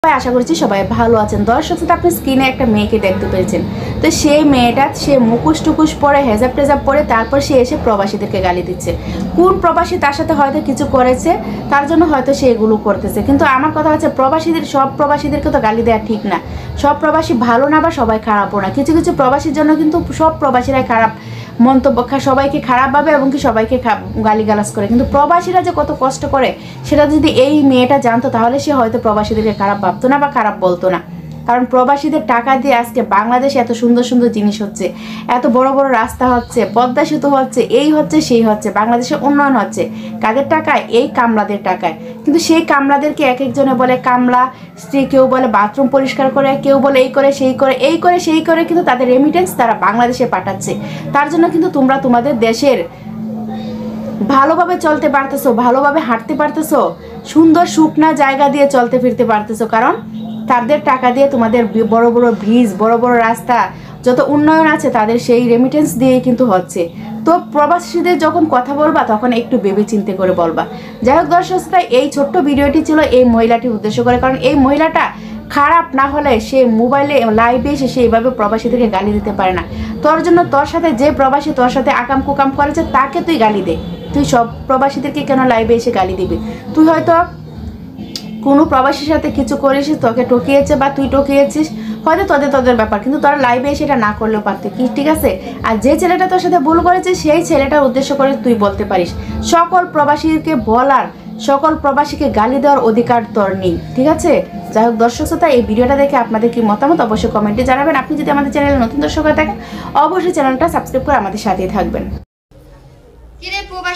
আশা করছি সবাই ভালো আছেন। দর্শক আপনি স্ক্রিনে একটা মেয়েকে দেখতে পেরেছেন। তো সেই মেয়েটা সে মুখোশ টুকুশ পরে হেজাব টেজাব পরে তারপর সে এসে প্রবাসীদেরকে গালি দিচ্ছে। কোন প্রবাসী তার সাথে হয়তো কিছু করেছে, তার জন্য হয়তো সে এগুলো করতেছে। কিন্তু আমার কথা হচ্ছে সব প্রবাসীদেরকে তো গালি দেওয়া ঠিক না। সব প্রবাসী ভালো না বা সবাই খারাপও না। কিছু কিছু প্রবাসীর জন্য কিন্তু সব প্রবাসীরাই খারাপ মন্তব্য, সবাইকে খারাপ ভাবে এবং কি সবাইকে গালিগালাজ করে। কিন্তু প্রবাসীরা যে কত কষ্ট করে সেটা যদি এই মেয়েটা জানতো তাহলে সে হয়তো প্রবাসীদেরকে খারাপ ভাবতো না বা খারাপ বলতো না। কারণ প্রবাসীদের টাকা দিয়ে আজকে বাংলাদেশে এত সুন্দর সুন্দর জিনিস হচ্ছে, এত বড় বড় রাস্তা হচ্ছে, পদ্মা সেতু হচ্ছে, এই হচ্ছে সেই হচ্ছে, বাংলাদেশে উন্নয়ন হচ্ছে। কাদের টাকায়? এই কামলাদের টাকায়। কিন্তু সেই কামলাদেরকে এক একজনে বলে কামলা স্ত্রী, কেউ বলে বাথরুম পরিষ্কার করে, কেউ বলে এই করে সেই করে, এই করে সেই করে, কিন্তু তাদের রেমিটেন্স তারা বাংলাদেশে পাঠাচ্ছে। তার জন্য কিন্তু তোমরা তোমাদের দেশের ভালোভাবে চলতে পারতেছো, ভালোভাবে হাঁটতে পারতেছো, সুন্দর শুকনা জায়গা দিয়ে চলতে ফিরতে পারতেছো। কারণ তাদের টাকা দিয়ে তোমাদের বড় বড় ব্রিজ, বড় বড় রাস্তা, যত উন্নয়ন আছে তাদের সেই রেমিটেন্স দিয়েই কিন্তু হচ্ছে। তো প্রবাসীদের যখন কথা বলবা তখন একটু ভেবে চিন্তে করে বলবা। যাই হোক দর্শক, এই ছোট্ট ভিডিওটি ছিল এই মহিলাটির উদ্দেশ্য করে। কারণ এই মহিলাটা খারাপ না হলে সে মোবাইলে লাইভে এসে সে এইভাবে প্রবাসীদেরকে গালি দিতে পারে না। তোর জন্য তোর সাথে যে প্রবাসী তোর সাথে আকাম কুকাম করেছে তাকে তুই গালি দে। তুই সব প্রবাসীদেরকে কেন লাইভে এসে গালি দিবি? তুই হয়তো কোনো প্রবাসীর সাথে কিছু করিস, তোকে ঠকিয়েছে বা তুই ঠকিয়েছিস, হয়তো তোদের ব্যাপার, কিন্তু তোরা লাইভে এসে এটা না করলেও পারতি কি, ঠিক আছে? আর যে ছেলেটা তোর সাথে ভুল করেছে সেই ছেলেটার উদ্দেশ্য করে তুই বলতে পারিস। সকল প্রবাসীকে বলার, সকল প্রবাসীকে গালি দেওয়ার অধিকার তোর নেই, ঠিক আছে? যাই হোক দর্শক শ্রোতা, এই ভিডিওটা দেখে আপনাদের কি মতামত অবশ্যই কমেন্টে জানাবেন। আপনি যদি আমাদের চ্যানেলে নতুন দর্শক হয়ে থাকেন অবশ্যই চ্যানেলটা সাবস্ক্রাইব করে আমাদের সাথেই থাকবেন।